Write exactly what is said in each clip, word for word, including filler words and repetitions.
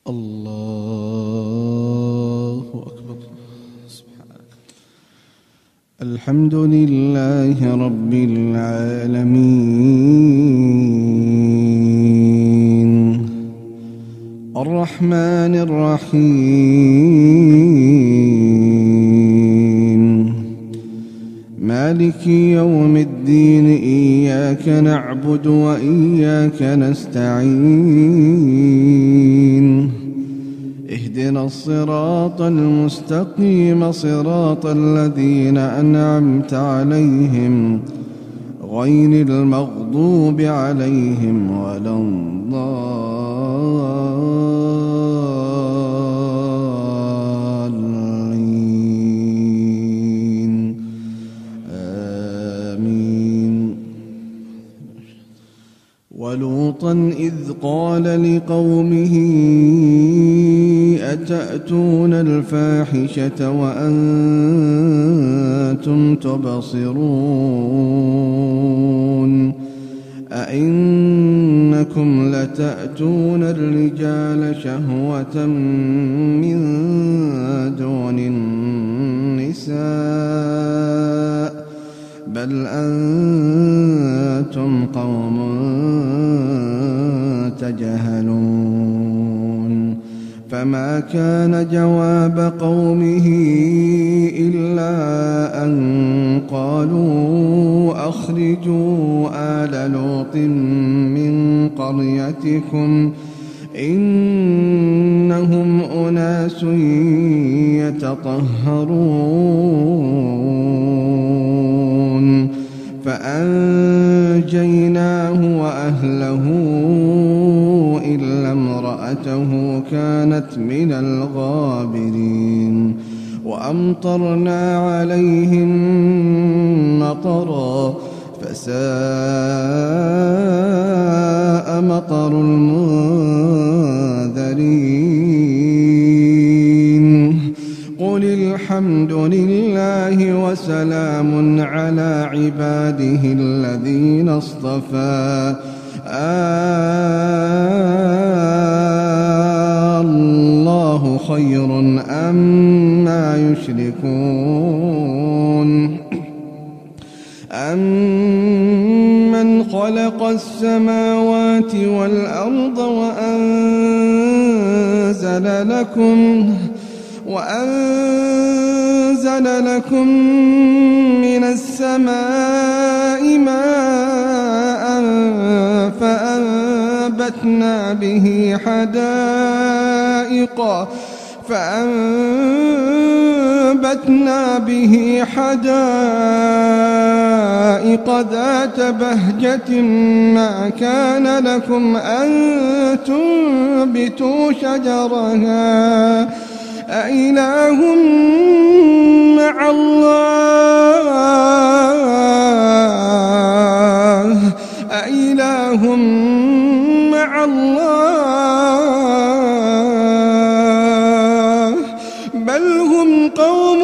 الله أكبر. سبحانك. الحمد لله رب العالمين الرحمن الرحيم مالك يوم الدين إياك نعبد وإياك نستعين اهدنا الصراط المستقيم صراط الذين أنعمت عليهم غير المغضوب عليهم ولا الضالين آمين. ولوطا إذ قال لقومه أتأتون الفاحشة وأنتم تبصرون أئنكم لتأتون الرجال شهوة من دون النساء بل أنتم قوم تجهلون. فما كان جواب قومه إلا أن قالوا أخرجوا آل لوط من قريتكم إنهم أناس يتطهرون. فأنجيناه وأهله إلا امرأته كانت من الغابرين. وأمطرنا عليهم مطرا فساء مطر المنذرين. قل الحمد لله وسلام على عباده الذين اصطفى الله خير أما يشركون. أمن خلق السماوات والأرض وأنزل لكم وأنزل لكم من السماء ماء فأنبتنا به حدائق فأنبتنا به حدائق ذات بهجة ما كان لكم أن تنبتوا شجرها أإله مع الله أإله مع الله بل هم قوم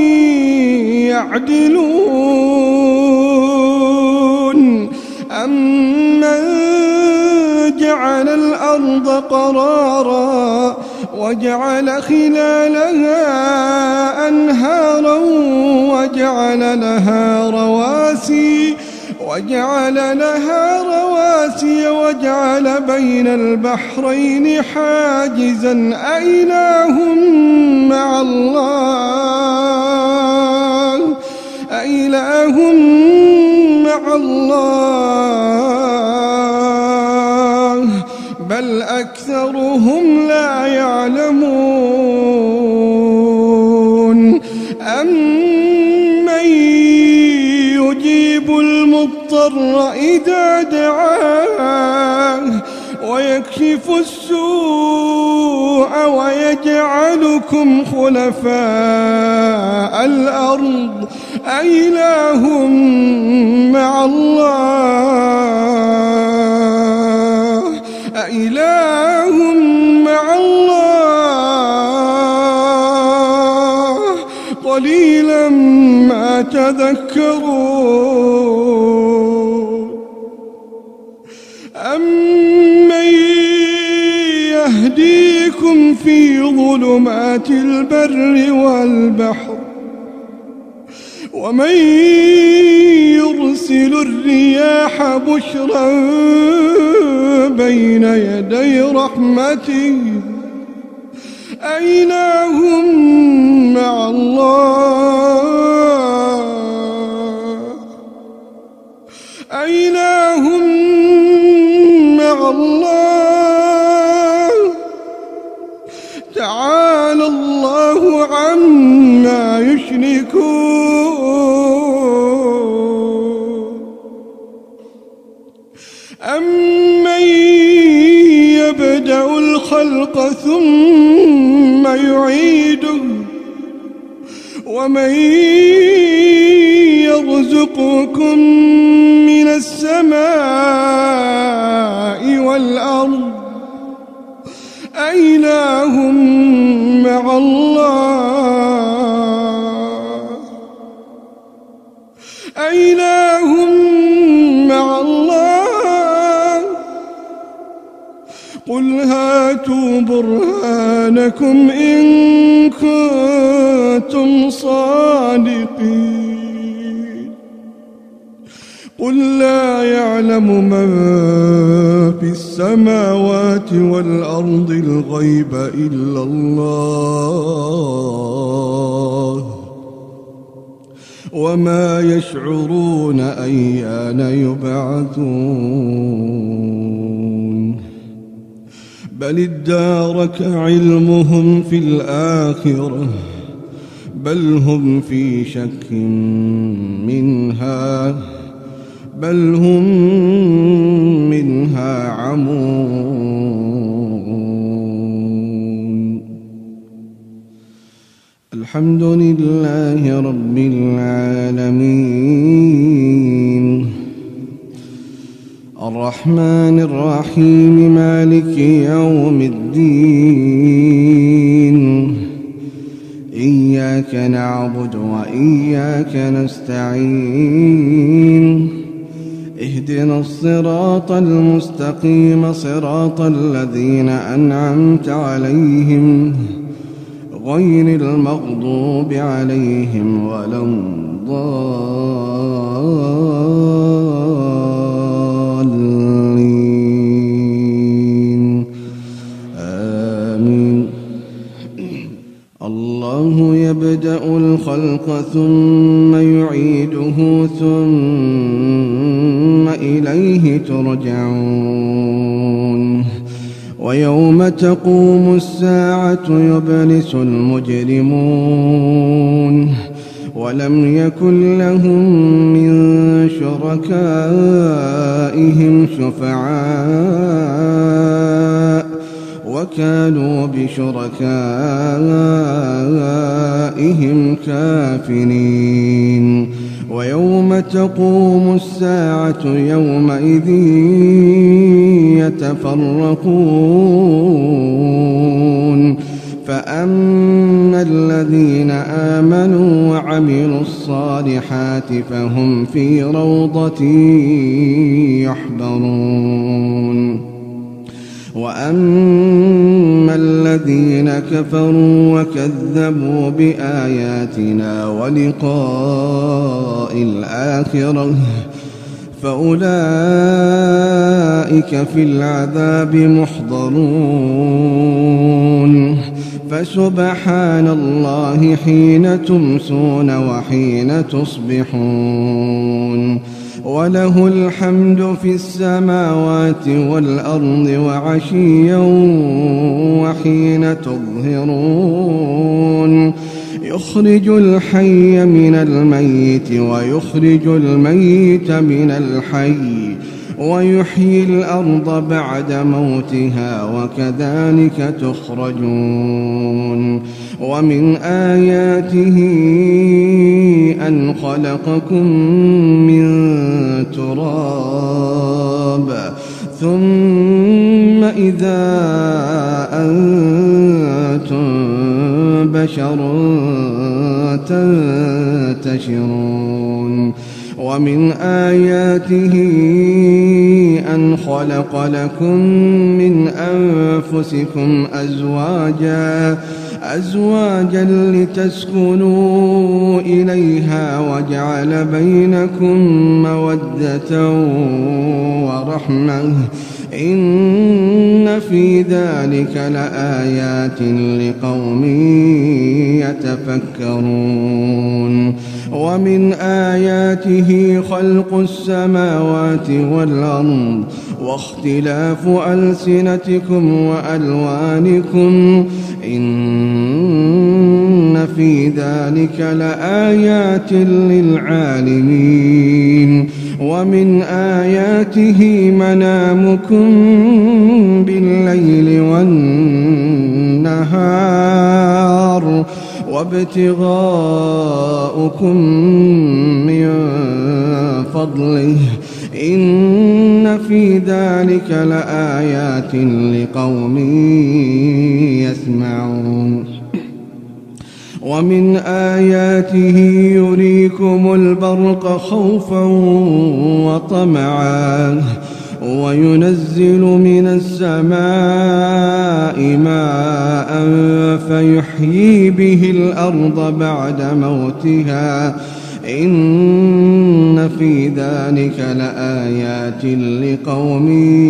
يعدلون. أمن جعل الأرض قرارا وجعل خلالها أنهارا وجعل لها رواسي وجعل لها رواسي وجعل بين البحرين حاجزا أإله مع الله أإله مع الله بل أكثرهم لا يعلمون. أمن يجيب المضطر إذا دعاه ويكشف السوء ويجعلكم خلفاء الأرض أإله مع الله أإله مع الله قليلا ما تذكرون. أمن يهديكم ظلمات البر والبحر ومن يرسل الرياح بشرا بين يدي رحمته أإله مع الله أإله مع الله تعالى الله عما يشركون أمن يبدأ الخلق ثم يعيده ومن يرزقكم من السماء والأرض أإله مع الله أإله مع الله قل هاتوا برهانكم إن كنتم صادقين قل لا يعلم من في السماوات والأرض الغيب إلا الله وما يشعرون أيان يبعثون بل ادارك علمهم في الآخرة بل هم في شك منها بل هم منها عمون الحمد لله رب العالمين الرحمن الرحيم مالك يوم الدين إياك نعبد وإياك نستعين اهدنا الصراط المستقيم صراط الذين أنعمت عليهم غير المغضوب عليهم ولا الضالين آمين الله يبدأ الخلق ثم يعيده ثم إليه ترجعون ويوم تقوم الساعة يبلس المجرمون ولم يكن لهم من شركائهم شفعاء وكانوا بشركائهم كافرين ويوم تقوم الساعة يومئذ يتفرقون فأما الذين آمنوا وعملوا الصالحات فهم في روضة يحبرون وأما الذين كفروا وكذبوا بآياتنا ولقاء الآخرة فأولئك في العذاب محضرون فسبحان الله حين تمسون وحين تصبحون وله الحمد في السماوات والأرض وعشيا وحين تظهرون يخرج الحي من الميت ويخرج الميت من الحي ويحيي الأرض بعد موتها وكذلك تخرجون ومن آياته أن خلقكم من تراب ثم إذا أنتم بشر تنتشرون ومن آياته أن خلق لكم من أنفسكم أزواجا أزواجا لتسكنوا إليها وجعل بينكم مودة ورحمة إن في ذلك لآيات لقوم يتفكرون ومن آياته خلق السماوات والأرض واختلاف ألسنتكم وألوانكم إن في ذلك لآيات للعالمين ومن آياته منامكم بالليل والنهار وابتغاؤكم من فضله إن في ذلك لآيات لقوم يسمعون ومن آياته يريكم البرق خوفا وطمعا وينزل من السماء ماء فيحيي به الأرض بعد موتها إن في ذلك لآيات لقوم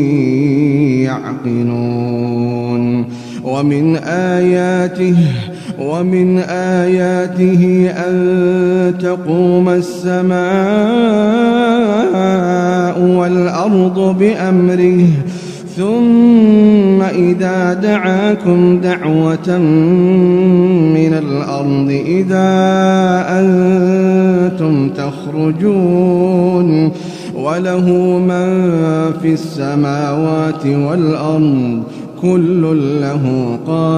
يعقلون ومن آياته ومن آياته أن تقوم السماء والأرض بأمره ثم إذا دعاكم دعوة من الأرض إذا أنتم تخرجون وله من في السماوات والأرض كل له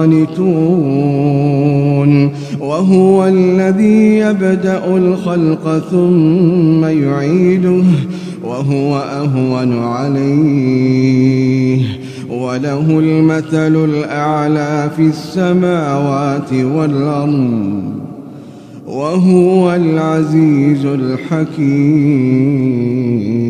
قانتون وهو الذي يبدأ الخلق ثم يعيده وهو أهون عليه وله المثل الأعلى في السماوات والأرض وهو العزيز الحكيم.